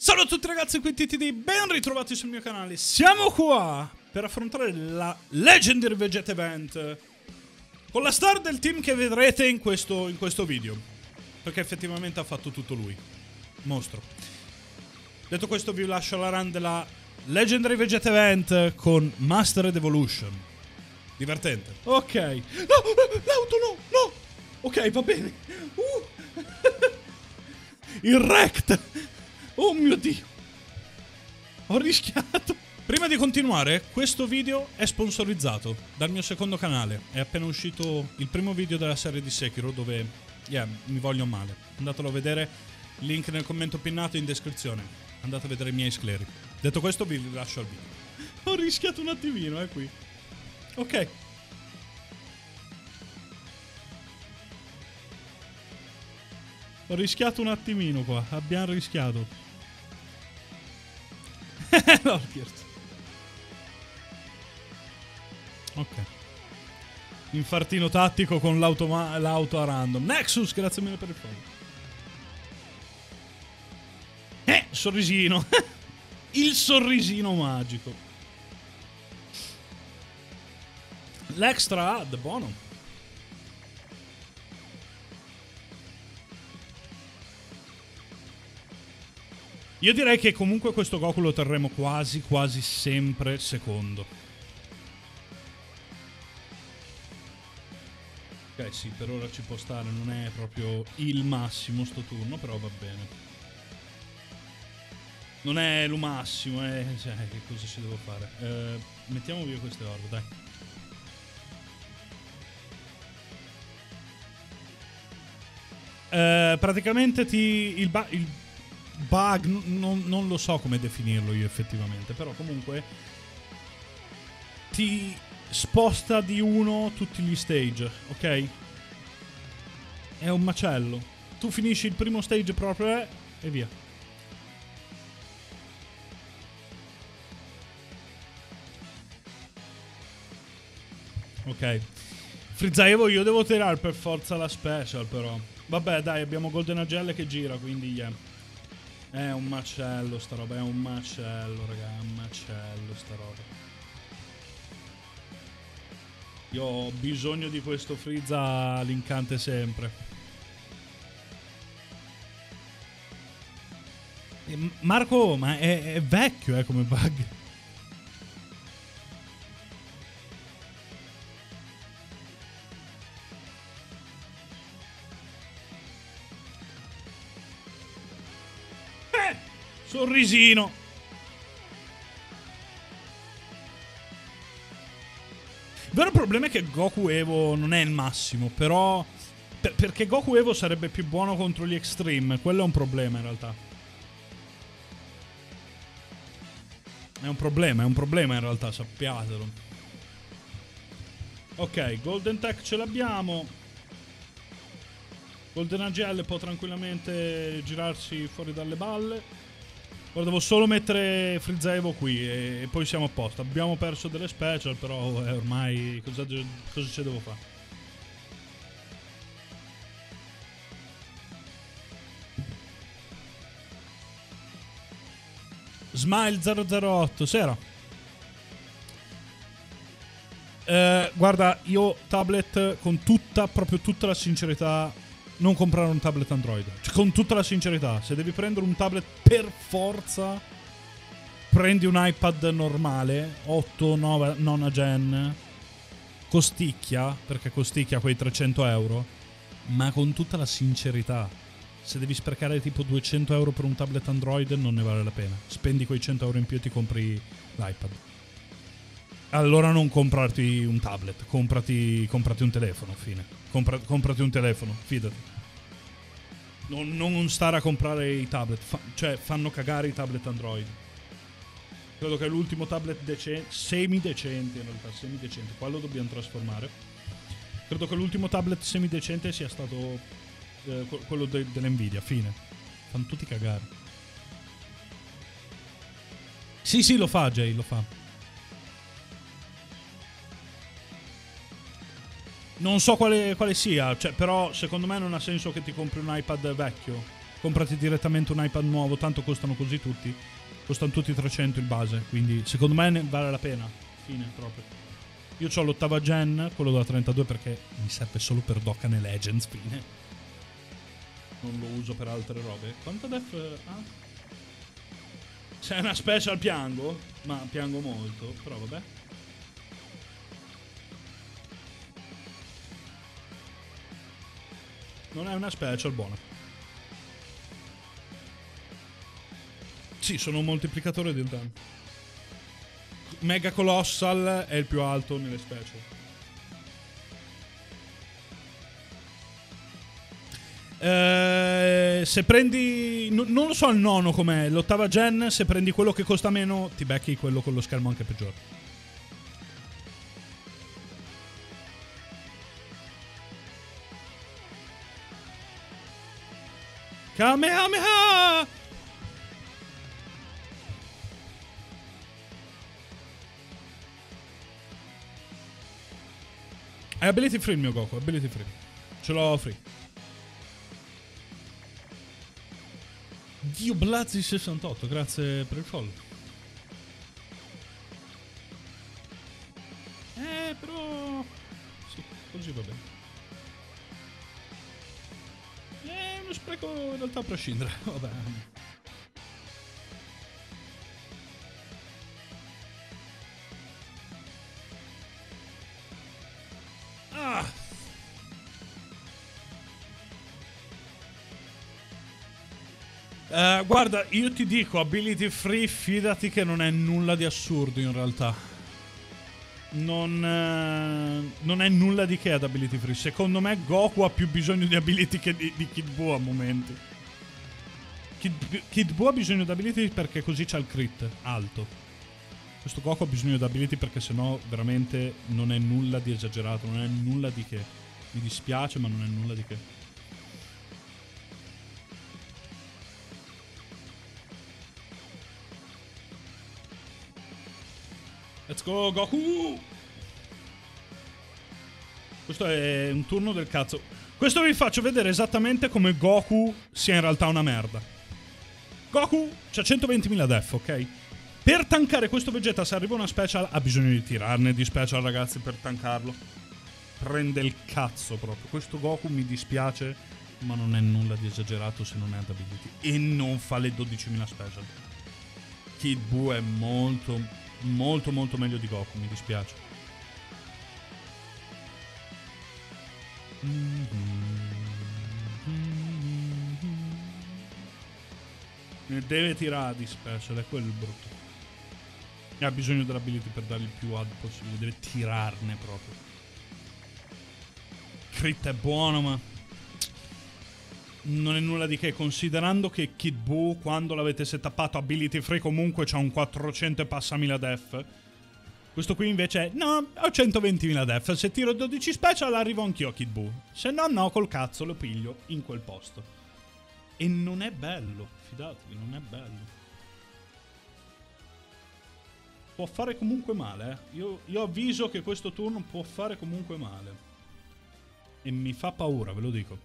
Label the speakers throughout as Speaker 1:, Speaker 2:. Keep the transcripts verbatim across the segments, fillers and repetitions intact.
Speaker 1: Ciao a tutti ragazzi, qui T T D, ben ritrovati sul mio canale. Siamo qua per affrontare la Legendary Vegeta Event con la star del team che vedrete in questo, in questo video, perché effettivamente ha fatto tutto lui. Mostro. Detto questo vi lascio la run della Legendary Vegeta Event con Mastered Evolution. Divertente. Ok. No, l'auto no, no. Ok, va bene. Uh. Il Rect. Oh mio Dio. Ho rischiato. Prima di continuare, questo video è sponsorizzato dal mio secondo canale. È appena uscito il primo video della serie di Sekiro dove, yeah, mi voglio male. Andatelo a vedere, link nel commento pinnato in descrizione. Andate a vedere i miei scleri. Detto questo vi lascio al video. Ho rischiato un attimino, eh, qui. Ok. Ho rischiato un attimino qua. Abbiamo rischiato. No, scherzo. Ok. Infartino tattico con l'auto a random. Nexus, grazie mille per il follow. Eh, sorrisino. Il sorrisino magico. L'extra ad, buono. Io direi che comunque questo Goku lo terremo quasi, quasi sempre secondo. Ok, sì, per ora ci può stare, non è proprio il massimo sto turno, però va bene. Non è lo massimo, eh, cioè, che cosa ci devo fare? Eh, mettiamo via queste orbe, dai. Eh, praticamente ti... il, ba il bug, non, non lo so come definirlo io effettivamente, però comunque ti sposta di uno tutti gli stage, ok? È un macello. Tu finisci il primo stage proprio eh, e via. Ok. Frizzaevo, io devo tirare per forza la special però. Vabbè dai, abbiamo Golden Agelle che gira, quindi yeah. È un macello sta roba, è un macello, raga, è un macello sta roba. Io ho bisogno di questo Frieza all'incante sempre. E Marco, ma è, è vecchio, eh, come bug. Sorrisino. Il vero problema è che Goku Evo non è il massimo, però... Per perché Goku Evo sarebbe più buono contro gli Extreme, quello è un problema in realtà. È un problema, è un problema in realtà, sappiatelo. Ok, Golden Tech ce l'abbiamo. Golden A G L può tranquillamente girarsi fuori dalle balle. Ora devo solo mettere Frizzaevo qui e, e poi siamo a posto. Abbiamo perso delle special, però eh, ormai cosa, cosa ci devo fare? Smile zero zero otto, sera. Eh, guarda, io tablet con tutta, proprio tutta la sincerità... Non comprare un tablet Android. Cioè, con tutta la sincerità, se devi prendere un tablet per forza, prendi un iPad normale, otto, nove, nona gen, costicchia, perché costicchia quei trecento euro, ma con tutta la sincerità, se devi sprecare tipo duecento euro per un tablet Android, non ne vale la pena. Spendi quei cento euro in più e ti compri l'iPad. Allora non comprarti un tablet, comprati, comprati un telefono, fine. Compra, comprati un telefono, fidati. Non, non stare a comprare i tablet, fa, cioè fanno cagare i tablet Android. Credo che l'ultimo tablet decente, semi-decente in realtà, semi-decente, qua lo dobbiamo trasformare. Credo che l'ultimo tablet semi-decente sia stato eh, quello de, dell'Nvidia, fine. Fanno tutti cagare. Sì, sì, lo fa Jay, lo fa. Non so quale, quale sia, cioè, però secondo me non ha senso che ti compri un iPad vecchio. comprati direttamente un iPad nuovo, tanto costano così tutti. Costano tutti trecento il base, quindi secondo me ne vale la pena. Fine, proprio. Io ho l'ottava gen, quello da trentadue, perché mi serve solo per Dokkan e Legends, fine. Non lo uso per altre robe. Quanto def ha? Se è una special piango, ma piango molto, però vabbè. Non è una special buona. Sì, sono un moltiplicatore del danno. Mega Colossal è il più alto nelle special. Eh, se prendi... no, non lo so il nono com'è. L'ottava gen, se prendi quello che costa meno, ti becchi quello con lo schermo anche peggiore. Kamehameha! È ability free il mio Goku, ability free. Ce l'ho free. Dio Blazzi sessantotto, grazie per il follow. Eh, però... sì, così va bene. È uno spreco in realtà a prescindere, vabbè. Ah! Uh, guarda, io ti dico, ability free, fidati che non è nulla di assurdo in realtà. Non, uh, non è nulla di che ad ability free. Secondo me Goku ha più bisogno di ability che di, di Kid Buu a momenti. Kid, Kid Buu ha bisogno di ability perché così c'ha il crit alto. Questo Goku ha bisogno di ability perché sennò veramente non è nulla di esagerato, non è nulla di che. Mi dispiace, ma non è nulla di che. Let's go, Goku! Questo è un turno del cazzo. Questo vi faccio vedere esattamente come Goku sia in realtà una merda. Goku c'ha centoventimila def, ok? Per tankare questo Vegeta, se arriva una special, ha bisogno di tirarne di special, ragazzi, per tankarlo. Prende il cazzo proprio. Questo Goku mi dispiace, ma non è nulla di esagerato se non è ad ability. E non fa le dodicimila special. Kid Buu è molto... molto molto meglio di Goku, mi dispiace. Ne deve tirare di special, è quello il brutto. E ha bisogno dell'ability per dargli il più ad possibile, deve tirarne proprio. Crit è buono, ma non è nulla di che, considerando che Kid Buu, quando l'avete setappato ability free, comunque c'ha un quattrocento e passamila def. Questo qui invece è, no, ho centoventimila def, se tiro dodici special arrivo anch'io a Kid Buu. Se no, no, col cazzo lo piglio in quel posto. E non è bello, fidatevi, non è bello. Può fare comunque male, eh. Io, io avviso che questo turno può fare comunque male. E mi fa paura, ve lo dico.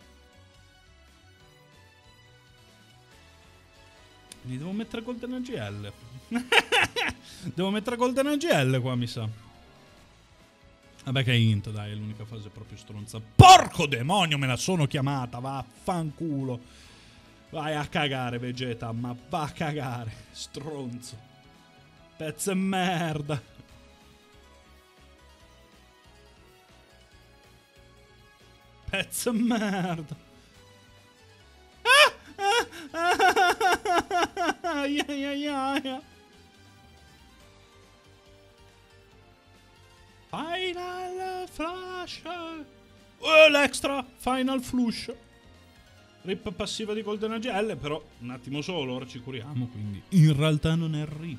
Speaker 1: Gli devo mettere Golden A G L. Devo mettere Golden A G L qua, mi sa. Vabbè che è int, dai, è l'unica fase proprio stronza. Porco demonio, me la sono chiamata, vaffanculo. Vai a cagare, Vegeta, ma va a cagare, stronzo. Pezzo e merda. Pezzo e merda. Yeah, yeah, yeah, yeah. Final Flash. Oh, l'extra Final Flush. Rip passiva di Golden A G L, però un attimo solo, ora ci curiamo, quindi in realtà non è rip.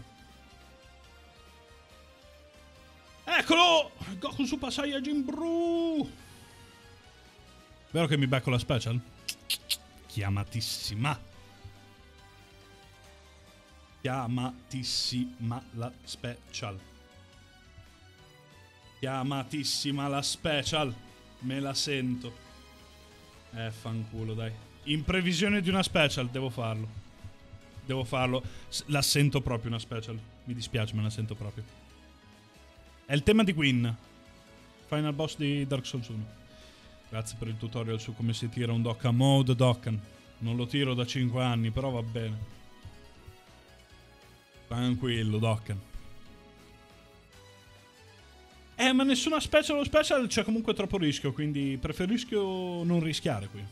Speaker 1: Eccolo! Goku Super Saiyajin Bru. Vero che mi becco la special? Chiamatissima. Chiamatissima la special. Chiamatissima la special. Me la sento. Eh, fanculo, dai. In previsione di una special devo farlo. Devo farlo. La sento proprio una special. Mi dispiace, ma la sento proprio. È il tema di Gwyn, final boss di Dark Souls uno. Grazie per il tutorial su come si tira un Dokkan Mode Dokkan. Non lo tiro da cinque anni, però va bene. Tranquillo, Dokkan. Eh, ma nessuna special o special c'è comunque troppo rischio, quindi preferisco non rischiare qui.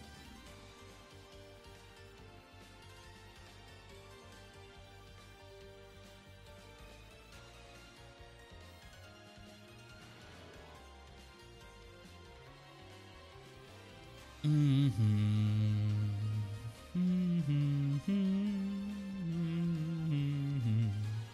Speaker 1: Mm-hmm. Mm-hmm.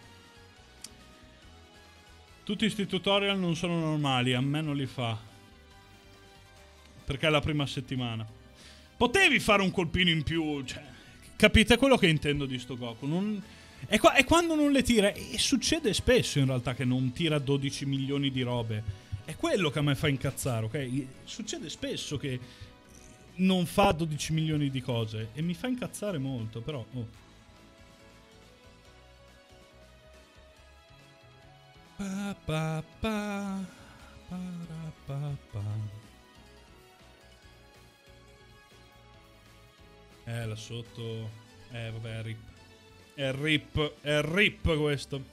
Speaker 1: Tutti questi tutorial non sono normali, a me non li fa. Perché è la prima settimana. Potevi fare un colpino in più, cioè, capite quello che intendo di sto Goku? Non... È, qua... è quando non le tira, e succede spesso in realtà che non tira dodici milioni di robe. È quello che a me fa incazzare, ok? Succede spesso che non fa dodici milioni di cose e mi fa incazzare molto, però oh. Pa, pa, pa, para, pa, pa. Eh, là sotto. Eh, vabbè, è rip. È rip, è rip questo.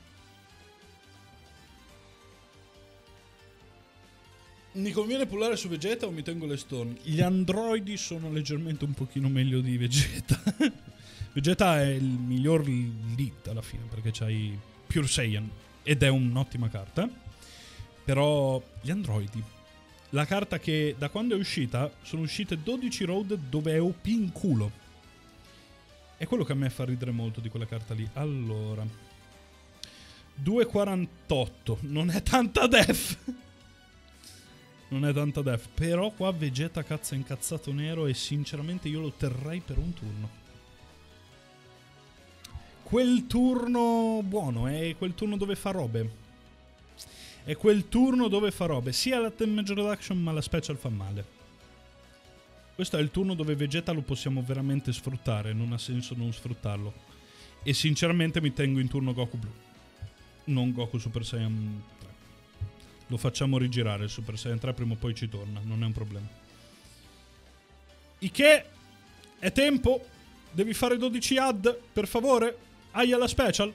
Speaker 1: Mi conviene pullare su Vegeta o mi tengo le stone? Gli androidi sono leggermente un pochino meglio di Vegeta. Vegeta è il miglior lead alla fine, perché c'hai Pure Saiyan ed è un'ottima carta. Però gli androidi, la carta che da quando è uscita sono uscite dodici road dove è O P in culo. È quello che a me fa ridere molto di quella carta lì. Allora, due virgola quarantotto, non è tanta def. Non è tanta def, però qua Vegeta cazzo è incazzato nero e sinceramente io lo terrei per un turno. Quel turno buono, è quel turno dove fa robe. È quel turno dove fa robe. Sia la damage reduction ma la special fa male. Questo è il turno dove Vegeta lo possiamo veramente sfruttare, non ha senso non sfruttarlo. E sinceramente mi tengo in turno Goku blu, non Goku Super Saiyan tre. Lo facciamo rigirare il Super Saiyan tre, prima o poi ci torna, non è un problema. I che è tempo. Devi fare dodici add, per favore. Hai alla special.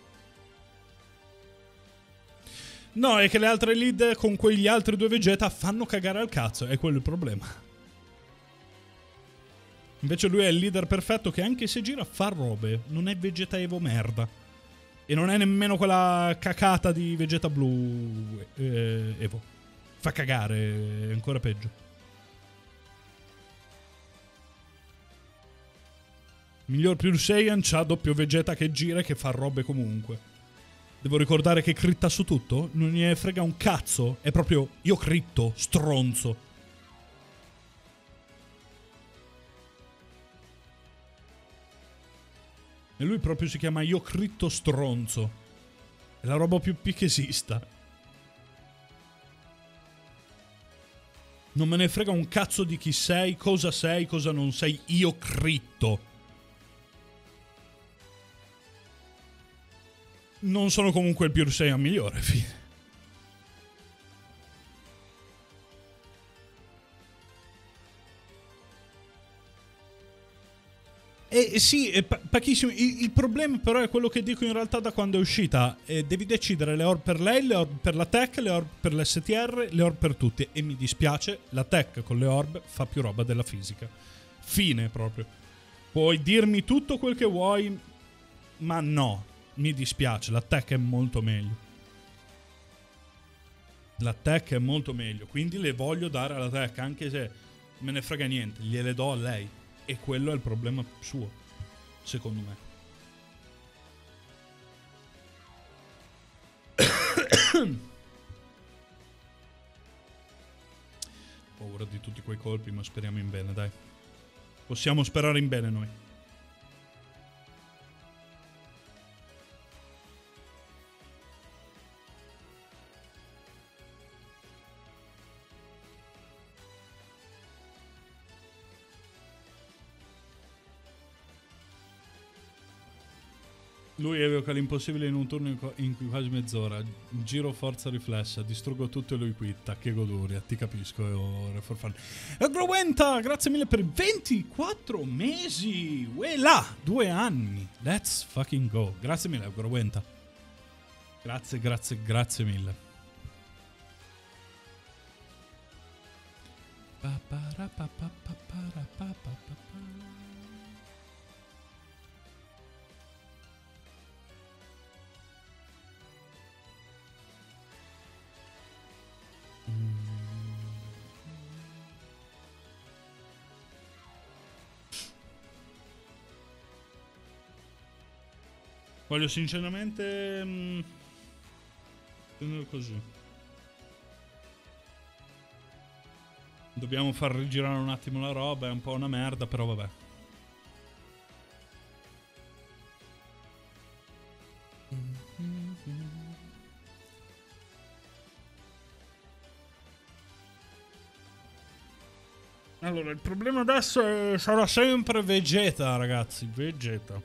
Speaker 1: No, è che le altre lead con quegli altri due Vegeta fanno cagare al cazzo, è quello il problema. Invece lui è il leader perfetto che anche se gira fa robe, non è Vegeta Evo merda. E non è nemmeno quella cacata di Vegeta blu eh, Evo. Fa cagare, è ancora peggio. Miglior Pure Saiyan c'ha doppio Vegeta che gira e che fa robe comunque. Devo ricordare che critta su tutto? Non gliene frega un cazzo. È proprio io critto, stronzo. E lui proprio si chiama Io critto stronzo. È la roba più P che esista. Non me ne frega un cazzo di chi sei, cosa sei, cosa non sei. Io critto. Non sono comunque il Pure Saiyan migliore, fine. Eh, sì, è pa- pochissimo. Il, il problema però è quello che dico in realtà da quando è uscita. Eh, devi decidere le orb per lei, le orb per la tech, le orb per l'S T R, le orb per tutti. E mi dispiace, la tech con le orb fa più roba della fisica. Fine proprio. Puoi dirmi tutto quel che vuoi, ma no, mi dispiace, la tech è molto meglio. La tech è molto meglio, quindi le voglio dare alla tech, anche se me ne frega niente, gliele do a lei. E quello è il problema suo, secondo me. Paura di tutti quei colpi, ma speriamo in bene, dai. Possiamo sperare in bene noi. Lui evoca l'impossibile in un turno in, co- in cui quasi mezz'ora. Giro forza riflessa, distruggo tutto e lui quitta. Che goduria, ti capisco. Ora for fun. E Growenta, grazie mille per ventiquattro mesi. Uela, due anni. Let's fucking go. Grazie mille, Growenta. Grazie, grazie, grazie mille. Pa, para, pa, pa, pa, para, pa, pa, pa, pa. Voglio sinceramente mh, tenere così. Dobbiamo far rigirare un attimo la roba, è un po' una merda, però vabbè. Allora, il problema adesso è, sarà sempre Vegeta, ragazzi. Vegeta.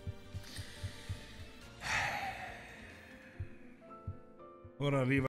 Speaker 1: Ora arriva.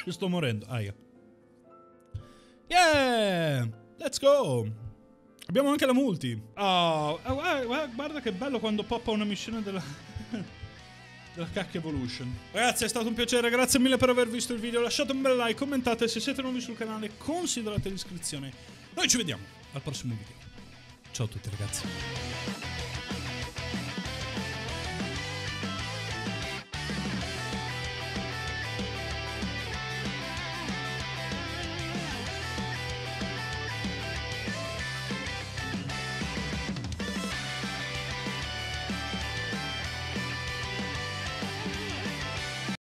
Speaker 1: Sto morendo. Aia. Yeah! Let's go! Abbiamo anche la multi. Oh, guarda che bello quando poppa una missione della... della cacca Evolution. Ragazzi, è stato un piacere, grazie mille per aver visto il video. Lasciate un bel like, commentate, se siete nuovi sul canale considerate l'iscrizione. Noi ci vediamo al prossimo video. Ciao a tutti ragazzi.